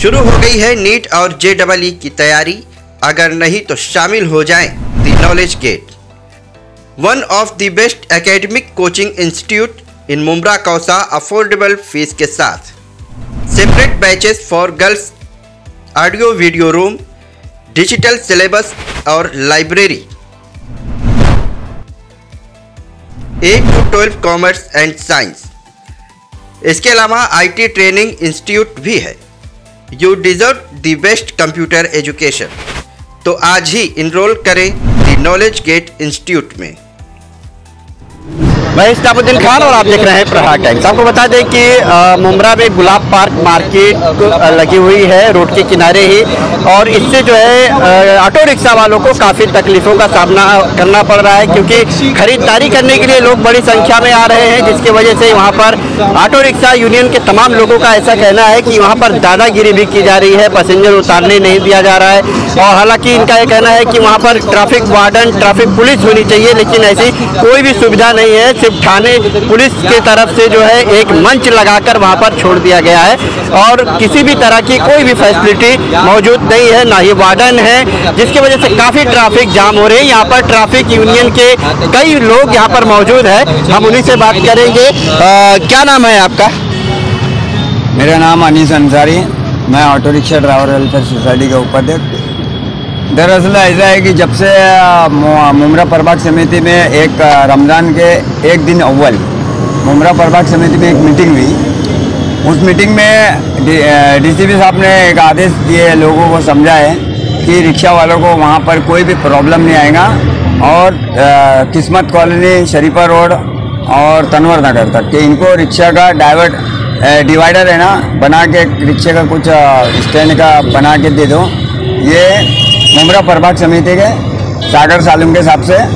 शुरू हो गई है नीट और JEE की तैयारी। अगर नहीं तो शामिल हो जाएं the knowledge gate, one of the best academic coaching institute in Mumbra Kausa, affordable fees के साथ। Separate batches for girls, audio video room, digital syllabus और library. 8 to 12 commerce and science. इसके अलावा IT ट्रेनिंग इंस्टीट्यूट भी है। You deserve the best computer education. तो आज ही इनरोल करें द नॉलेज गेट इंस्टीट्यूट में। मैं इस्ताबुद्दीन खान और आप देख रहे हैं प्रहार टाइम्स। आपको बता दें कि मुम्ब्रा में गुलाब पार्क मार्केट लगी हुई है रोड के किनारे ही, और इससे जो है ऑटो रिक्शा वालों को काफ़ी तकलीफ़ों का सामना करना पड़ रहा है, क्योंकि खरीदारी करने के लिए लोग बड़ी संख्या में आ रहे हैं, जिसकी वजह से वहाँ पर ऑटो रिक्शा यूनियन के तमाम लोगों का ऐसा कहना है कि वहाँ पर दादागिरी भी की जा रही है, पैसेंजर उतारने नहीं दिया जा रहा है। और हालांकि इनका ये कहना है कि वहाँ पर ट्रैफिक वार्डन, ट्रैफिक पुलिस होनी चाहिए, लेकिन ऐसी कोई भी सुविधा नहीं है। सिर्फ थाने पुलिस की तरफ से जो है एक मंच लगाकर वहां पर छोड़ दिया गया है, और किसी भी तरह की कोई भी फैसिलिटी मौजूद नहीं है, ना ही वार्डन है, जिसकी वजह से काफ़ी ट्रैफिक जाम हो रही है। यहाँ पर ट्रैफिक यूनियन के कई लोग यहाँ पर मौजूद है, हम उन्हीं से बात करेंगे। क्या नाम है आपका? मेरा नाम अनीस अंसारी, मैं auto rickshaw driver welfare society का उपाध्यक्ष। दरअसल ऐसा है कि जब से मुम्ब्रा प्रभाग समिति में एक रमज़ान के एक दिन अव्वल मुम्ब्रा प्रभाग समिति में एक मीटिंग हुई। उस मीटिंग में DCP साहब ने एक आदेश दिए, लोगों को समझाए कि रिक्शा वालों को वहाँ पर कोई भी प्रॉब्लम नहीं आएगा, और किस्मत कॉलोनी, शरीफा रोड और तनवर नगर तक कि इनको रिक्शा का डिवाइडर है ना बना के, रिक्शे का कुछ स्टैंड का बना के दे दो। ये मुम्ब्रा प्रभाग समिति के सागर सालम के हिसाब से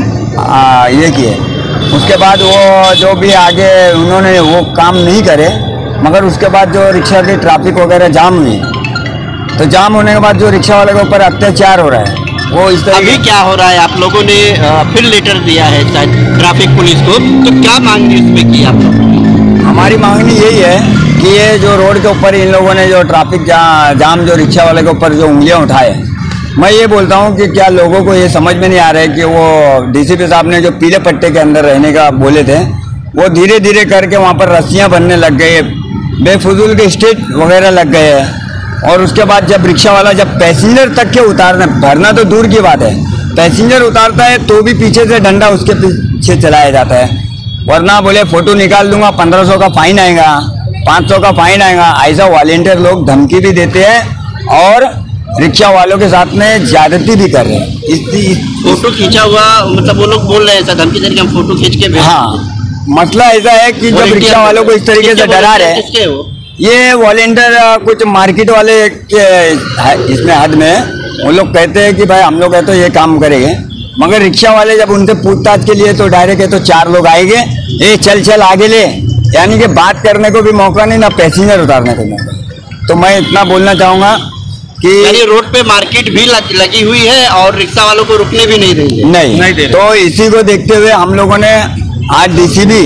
ये किए। उसके बाद वो जो भी आगे उन्होंने वो काम नहीं करे, मगर उसके बाद जो रिक्शा की ट्रैफिक वगैरह जाम हुई, तो जाम होने के बाद जो रिक्शा वाले के ऊपर अत्याचार हो रहा है, वो इस तरह। अभी क्या हो रहा है? आप लोगों ने फिर लेटर दिया है शायद ट्रैफिक पुलिस को, तो क्या मांगनी उसमें की आप लोगों ने? हमारी मांगनी यही है कि ये जो रोड के ऊपर इन लोगों ने जो ट्रैफिक जाम जो रिक्शा वाले के ऊपर जो उंगलियां उठाए, मैं ये बोलता हूँ कि क्या लोगों को ये समझ में नहीं आ रहा है कि वो DCP साहब ने जो पीले पट्टे के अंदर रहने का बोले थे, वो धीरे धीरे करके वहाँ पर रस्सियाँ बनने लग गए, बेफजूल के स्टेज वगैरह लग गए हैं। और उसके बाद जब रिक्शा वाला जब पैसेंजर तक के उतारना, भरना तो दूर की बात है, पैसेंजर उतारता है तो भी पीछे से डंडा उसके पीछे चलाया जाता है, वरना बोले फ़ोटो निकाल दूंगा, 1500 का फाइन आएगा, 500 का फाइन आएगा। ऐसा वॉलेंटियर लोग धमकी भी देते हैं और रिक्शा वालों के साथ में ज्यादती भी कर रहे हैं। फोटो खींचा हुआ, मतलब वो लोग बोल रहे हैं ऐसा धमकी दे के हम फोटो खींच के। हाँ, मसला ऐसा है कि जब रिक्शा वालों को इस तरीके से डरा रहे हैं, ये वॉलेंटियर कुछ मार्केट वाले के इसमें हद में वो लोग कहते हैं कि भाई हम लोग है तो ये काम करेंगे, मगर रिक्शा वाले जब उनसे पूछताछ के लिए तो डायरेक्ट है तो 4 लोग आएंगे, ये चल आगे ले, यानी कि बात करने को भी मौका नहीं, ना पैसेंजर उतारने को मौका। तो मैं इतना बोलना चाहूँगा कि यानी रोड पे मार्केट भी लगी हुई है और रिक्शा वालों को रुकने भी नहीं देंगे। नहीं। तो इसी को देखते हुए हम लोगों ने आज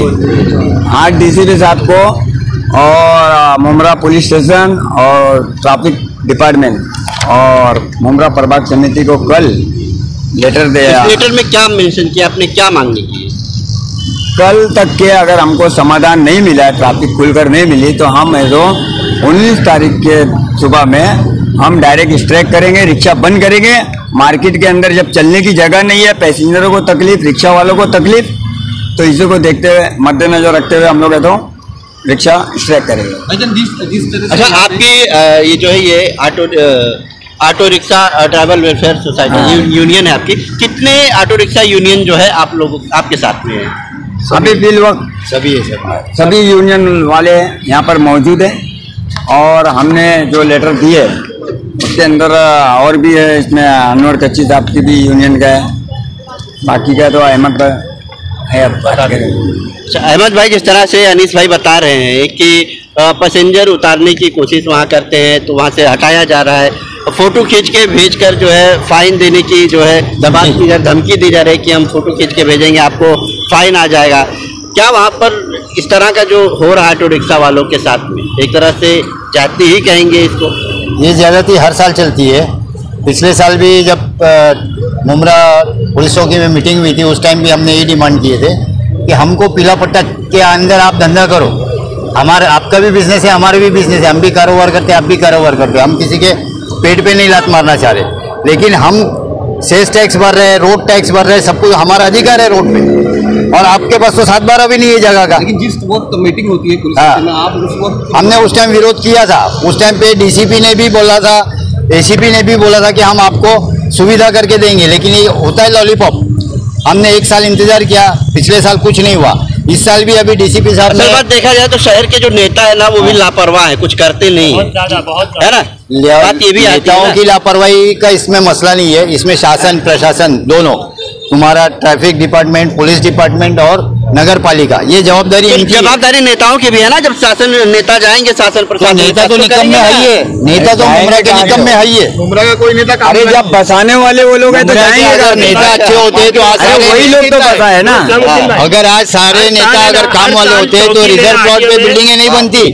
DCP साहब को और मुम्ब्रा पुलिस स्टेशन और ट्रैफिक डिपार्टमेंट और मुम्ब्रा प्रभाग समिति को कल लेटर दिया। लेटर में क्या मेंशन किया आपने, क्या मांगनी की? कल तक के अगर हमको समाधान नहीं मिला, ट्रैफिक खुलकर नहीं मिली, तो हम 19 तारीख के सुबह में हम डायरेक्ट स्ट्राइक करेंगे, रिक्शा बंद करेंगे। मार्केट के अंदर जब चलने की जगह नहीं है, पैसेंजरों को तकलीफ, रिक्शा वालों को तकलीफ, तो इसी को देखते हुए, मद्देनजर रखते हुए हम लोग है तो रिक्शा स्ट्राइक करेंगे। अच्छा, आपकी ये जो है ये auto rickshaw travel welfare society union है आपकी, कितने ऑटो रिक्शा यूनियन जो है आप लोग आपके साथ में है? अभी फिल वक्त सभी यूनियन वाले यहाँ पर मौजूद हैं, और हमने जो लेटर दिए उसके अंदर और भी है, इसमें अनवर कच्ची साहब की भी यूनियन का है, बाकी का तो अहमद है। अच्छा, अहमद भाई, जिस तरह से अनीस भाई बता रहे हैं कि पैसेंजर उतारने की कोशिश वहाँ करते हैं तो वहाँ से हटाया जा रहा है, फोटो खींच के भेजकर जो है फाइन देने की जो है धमकी दी जा रही है कि हम फोटो खींच के भेजेंगे आपको फाइन आ जाएगा। क्या वहाँ पर इस तरह का जो हो रहा है ऑटो रिक्शा वालों के साथ में, एक तरह से जाती ही कहेंगे इसको? ये ज्यादती हर साल चलती है। पिछले साल भी जब मुमरा पुलिस चौकी में मीटिंग हुई थी, उस टाइम भी हमने ये डिमांड किए थे कि हमको पीला पट्टा के अंदर आप धंधा करो, आपका भी बिजनेस है, हमारा भी बिजनेस है, हम भी कारोबार करते हैं, आप भी कारोबार करते हो, हम किसी के पेट पे नहीं लात मारना चाह रहे, लेकिन हम सेल्स टैक्स भर रहे हैं, रोड टैक्स भर रहे हैं, सब कुछ हमारा अधिकार है रोड पे, और आपके पास तो 7/12 भी नहीं है जगह का। लेकिन जिस वक्त मीटिंग होती है पुलिस में, आप उस वक्त हमने उस टाइम विरोध किया था। उस टाइम पे डीसीपी ने भी बोला था, एसीपी ने भी बोला था कि हम आपको सुविधा करके देंगे, लेकिन ये होता है लॉलीपॉप। हमने 1 साल इंतजार किया, पिछले साल कुछ नहीं हुआ, इस साल भी अभी डीसीपी साहब ने। बात देखा जाए तो शहर के जो नेता है ना वो भी लापरवाह है, कुछ करते नहीं है, है ना। बात ये भी नेताओं की लापरवाही का इसमें मसला नहीं है, इसमें शासन प्रशासन दोनों, तुम्हारा ट्रैफिक डिपार्टमेंट, पुलिस डिपार्टमेंट और नगर पालिका, ये जवाबदारी जवाबदारी नेताओं की भी है ना। जब शासन नेता जाएंगे शासन प्रशासन, नेता तो निकम में है ही है, नेता तो मुमरा के निकम में है ही है। मुमरा का कोई नेता अरे जब बसाने वाले वो लोग हैं तो जाएंगे। अगर नेता अच्छे होते तो आज वही लोग तो बसा है ना। अगर आज सारे नेता अगर काम वाले होते तो रिजर्व प्लॉट पे बिल्डिंगें नहीं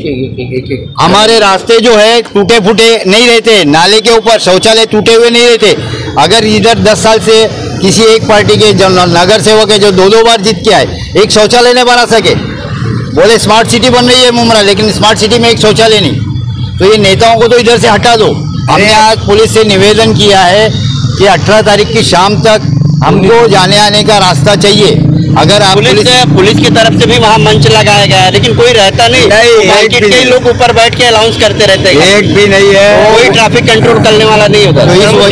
बनती। हमारे रास्ते जो है टूटे फूटे नहीं रहते, नाले के ऊपर शौचालय टूटे हुए नहीं रहते। अगर इधर 10 साल से किसी एक पार्टी के जो नगर सेवक है जो 2-2 बार जीत के आए, एक शौचालय नहीं बना सके, बोले स्मार्ट सिटी बन रही है मुमरा, लेकिन स्मार्ट सिटी में एक शौचालय नहीं। तो ये नेताओं को तो इधर से हटा दो। हमने आज पुलिस से निवेदन किया है कि 18 तारीख की शाम तक हमको जाने आने का रास्ता चाहिए। अगर आप पुलिस की तरफ से भी वहाँ मंच लगाया गया है, लेकिन कोई रहता नहीं, मार्केट के लोग ऊपर बैठ के अनाउंस करते रहते हैं, एक भी नहीं है, कोई ट्रैफिक कंट्रोल करने वाला नहीं होता।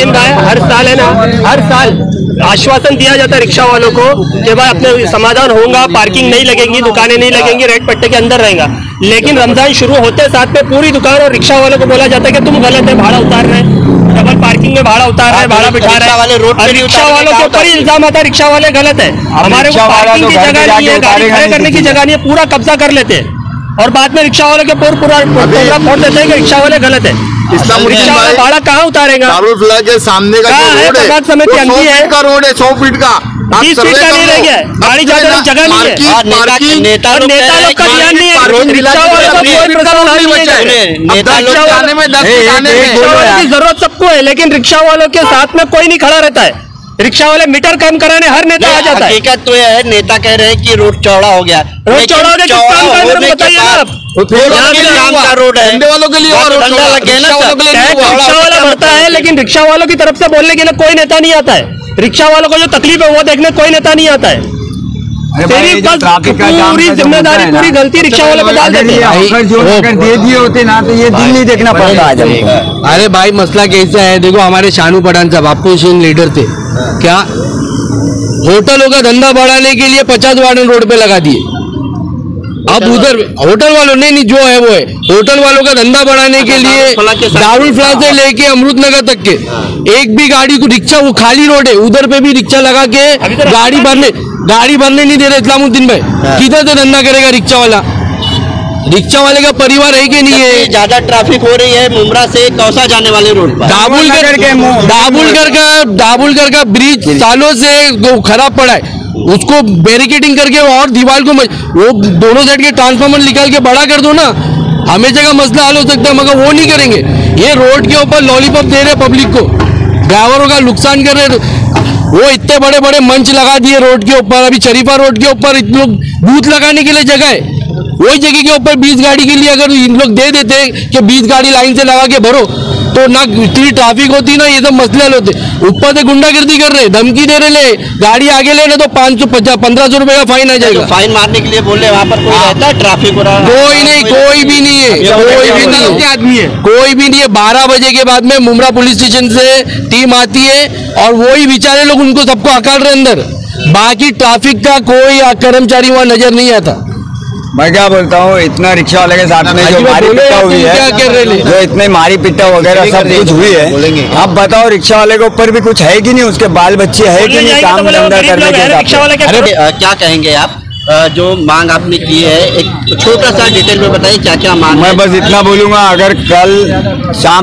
हर साल है ना, हर साल आश्वासन दिया जाता है रिक्शा वालों को कि भाई अपने समाधान होगा, पार्किंग नहीं लगेंगी, दुकानें नहीं लगेंगी, रेड पट्टे के अंदर रहेगा। लेकिन रमजान शुरू होते साथ में पूरी दुकान और रिक्शा वालों को बोला जाता है कि तुम गलत है, भाड़ा उतार रहे हैं, डबल पार्किंग में भाड़ा उतार रहे हैं, भाड़ा बिठा रहे हैं, रिक्शा वालों के ऊपर ही इल्जाम आता है रिक्शा वाले गलत है, हमारे को पार्किंग की जगह नहीं है, गाड़ी खड़े करने की जगह नहीं है, पूरा कब्जा कर लेते हैं और बाद में रिक्शा वालों के पूरा फोड़ देते हैं कि रिक्शा वाले गलत है। रिक्शा वाला भाड़ा कहाँ उतारेगा? के सामने का प्रभात समिति अंगी है, 100 फीट का 20 फीट का नहीं रह गया है, गाड़ी जाने की जगह नहीं है, नेता लोग का ध्यान नहीं है, रिक्शा वालों का कोई प्रश्न नहीं है। नेता लोग जाने में 10 फीट आने में की जरूरत सबको है, लेकिन रिक्शा वालों के साथ में कोई नहीं खड़ा रहता है। रिक्शा वाले मीटर कम कराने हर नेता आ जाता है। हकीकत तो यह है, नेता कह रहे हैं कि रोड चौड़ा हो गया, रोड चौड़ा हो गया, किस काम का है बताइए ना आप। काम का रोड है, धंधे वालों के लिए और डंडा लग गया ना, रिक्शा वाला भरता है, लेकिन रिक्शा वालों की तरफ से बोलने के लिए कोई नेता नहीं आता है। रिक्शा वालों को जो तकलीफ है वो देखने कोई नेता नहीं आता है। पूरी जिम्मेदारी, पूरी गलती रिक्शा वाले को डाल देते हैं। अगर दे दिए होते ना तो ये दिन नहीं देखना पड़ता आज हमको। अरे भाई मसला कैसा है, देखो हमारे शानू पठान साहब अपोजिशन लीडर थे, क्या होटलों का धंधा बढ़ाने के लिए 50 वार्डन रोड पे लगा दिए। अब उधर होटल वालों नहीं जो है वो है, होटल वालों का धंधा बढ़ाने के लिए दारुल फ्ला से लेके अमृतनगर तक के एक भी गाड़ी को रिक्शा, वो खाली रोड है उधर पे भी रिक्शा लगा के गाड़ी भरने नहीं दे रहे। इस्लामुद्दीन भाई किधर से धंधा करेगा रिक्शा वाला? रिक्शा वाले का परिवार है कि नहीं है? ज्यादा ट्रैफिक हो रही है मुमरा से कौसा जाने वाले रोड पर। दाबुलगर का ब्रिज सालों से खराब पड़ा है, उसको बैरिकेडिंग करके और दीवार को वो दोनों साइड के ट्रांसफार्मर निकाल के बड़ा कर दो ना, हमेशा का मसला हल हो सकता है, मगर वो नहीं करेंगे। ये रोड के ऊपर लॉलीपॉप दे रहे पब्लिक को, ड्राइवरों का नुकसान कर रहे। वो इतने बड़े बड़े मंच लगा दिए रोड के ऊपर, अभी शरीफा रोड के ऊपर इन लोग बूथ लगाने के लिए जगह है, वही जगह के ऊपर 20 गाड़ी के लिए अगर इन लोग दे देते कि 20 गाड़ी लाइन से लगा के भरो तो ना इतनी ट्रैफिक होती ना ये सब मसले हल होते। ऊपर से गुंडागिर्दी कर रहे, धमकी दे रहे, गाड़ी आगे लेना तो 500-1500 रुपए का फाइन आ जाएगा। फाइन मारने के लिए बोले वहाँ पर कोई रहता है ट्रैफिक हो रहा है? कोई नहीं, कोई भी नहीं है, कोई भी नहीं है। 12 बजे के बाद में मुमरा पुलिस स्टेशन से टीम आती है और वही बेचारे लोग उनको सबको अकाल रहे अंदर, बाकी ट्रैफिक का कोई कर्मचारी वहाँ नजर नहीं आता। मैं क्या बोलता हूँ, इतना रिक्शा वाले के साथ में जो मारी पिट्टा हुई है, जो इतने मारी पिट्टा वगैरह सब कुछ हुई है, आप बताओ रिक्शा वाले के ऊपर भी कुछ है कि नहीं, उसके बाल बच्चे है कि नहीं काम धंधा करने के? अरे क्या कहेंगे आप, जो मांग आपने की है एक छोटा सा डिटेल में बताइए क्या क्या मांग? मैं बस इतना बोलूंगा, अगर कल शाम तक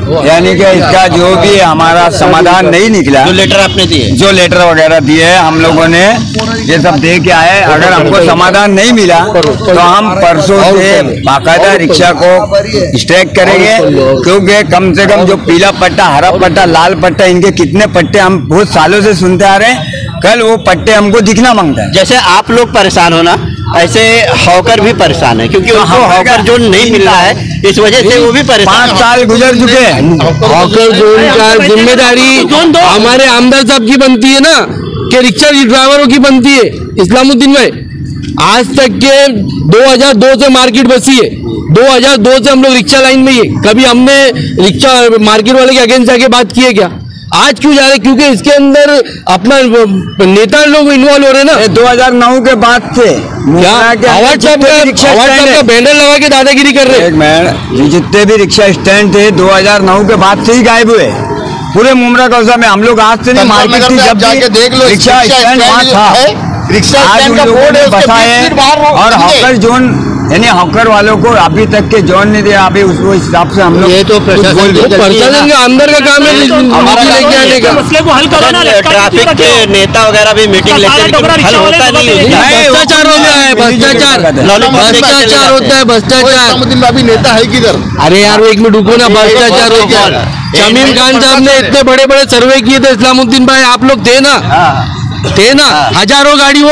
यानी कि इसका जो भी हमारा समाधान नहीं निकला, जो लेटर आपने दिए, जो लेटर वगैरह दिए हम लोगों ने ये सब दे के आए। अगर हमको समाधान नहीं मिला तो हम परसों से बाकायदा रिक्शा को स्ट्राइक करेंगे, क्योंकि कम से कम जो पीला पट्टा, हरा पट्टा, लाल पट्टा, इनके कितने पट्टे हम बहुत सालों से सुनते आ रहे हैं, कल वो पट्टे हमको दिखना मांगता है। जैसे आप लोग परेशान हो ना, ऐसे हॉकर भी परेशान है, क्योंकि उनको हॉकर जोन नहीं मिल रहा है, इस वजह से वो भी परेशान। 5 साल गुजर चुके हैं। हॉकर जोन का जिम्मेदारी हमारे आमदार साहब की बनती है ना, कि रिक्शा ड्राइवरों की बनती है। इस्लामुद्दीन भाई, आज तक के 2002 से मार्केट बसी है, 2002 से हम लोग रिक्शा लाइन में ही है। कभी हमने रिक्शा मार्केट वाले के अगेंस्ट जाके बात की है क्या? आज क्यों जा रहे? क्योंकि इसके अंदर अपना नेता लोग इन्वॉल्व हो रहे हैं ना। 2009 के बाद से अवार्ड साहब का बैनर लगा के दादागिरी कर रहे हैं। जितने भी रिक्शा स्टैंड थे 2009 के बाद से ही गायब हुए पूरे मुमरा कौसा में। हम लोग आज से नहीं, मार्केट थी जब जाके देख लो, रिक्शा स्टैंड वहाँ था, रिक्शा आज स्टैंड उन का लोगों बोर्ड ने है, उसके बसाए बीच बाहर और हॉकर जोन, यानी हॉकर वालों को अभी तक के जोन नहीं दिया। अभी उसको हिसाब से हम लोग, ये तो प्रशासन के अंदर का काम है लेके आने का। मसले को हल करो ना। ट्रैफिक के नेता वगैरह भी मीटिंग लेते हैं, लेकिन हल होता नहीं है। भ्रष्टाचार होता है, भ्रष्टाचार होता है, भ्रष्टाचार। अभी नेता है किधर? अरे यार एक मिनट रुको ना, भ्रष्टाचार हो गया। शमीम खान साहब ने इतने बड़े बड़े सर्वे किए थे, इस्लामुद्दीन भाई आप लोग थे ना, हजारों गाड़ी वो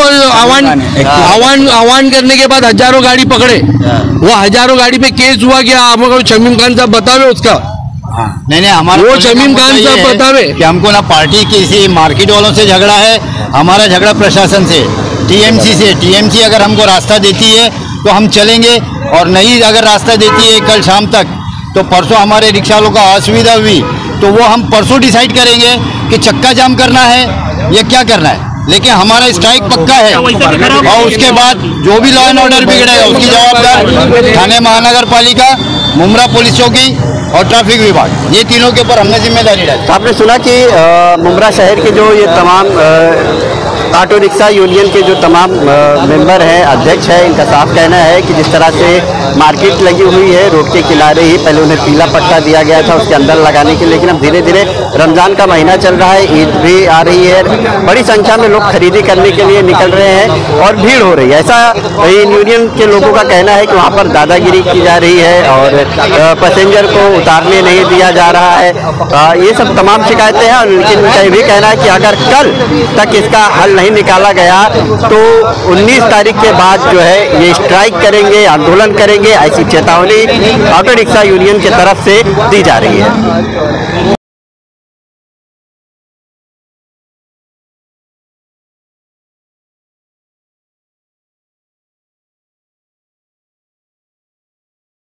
आह्वान करने के बाद हजारों गाड़ी पकड़े, वो हजारों गाड़ी पे केस हुआ क्या? आपको शमीम खान साहब बतावे उसका। नहीं हमारा वो शमीम खान साहब बतावे कि हमको ना पार्टी किसी मार्केट वालों से झगड़ा है, हमारा झगड़ा प्रशासन से, टीएमसी से। टीएमसी अगर हमको रास्ता देती है तो हम चलेंगे, और नहीं अगर रास्ता देती है कल शाम तक, तो परसों हमारे रिक्शा वालों का असुविधा हुई तो वो हम परसों डिसाइड करेंगे कि चक्का जाम करना है या क्या करना है। लेकिन हमारा स्ट्राइक पक्का है, और उसके बाद जो भी लॉ एंड ऑर्डर बिगड़ेगा उसकी जवाबदार थाने महानगर पालिका, मुमरा पुलिस चौकी और ट्रैफिक विभाग, ये तीनों के ऊपर हमने जिम्मेदारी डाली। आपने सुना कि मुमरा शहर के जो ये तमाम ऑटो रिक्शा यूनियन के जो तमाम मेंबर हैं, अध्यक्ष हैं, इनका साफ कहना है कि जिस तरह से मार्केट लगी हुई है रोड के किनारे ही, पहले उन्हें पीला पट्टा दिया गया था उसके अंदर लगाने के लिए, लेकिन अब धीरे धीरे रमजान का महीना चल रहा है, ईद भी आ रही है, बड़ी संख्या में लोग खरीदी करने के लिए निकल रहे हैं और भीड़ हो रही है। ऐसा इन यूनियन के लोगों का कहना है कि वहाँ पर दादागिरी की जा रही है और पैसेंजर को उतारने नहीं दिया जा रहा है। ये सब तमाम शिकायतें हैं, लेकिन उनका ये भी कहना है कि अगर कल तक इसका हल नहीं निकाला गया तो 19 तारीख के बाद जो है ये स्ट्राइक करेंगे, आंदोलन करेंगे, ऐसी चेतावनी ऑटो रिक्शा यूनियन की तरफ से दी जा रही है।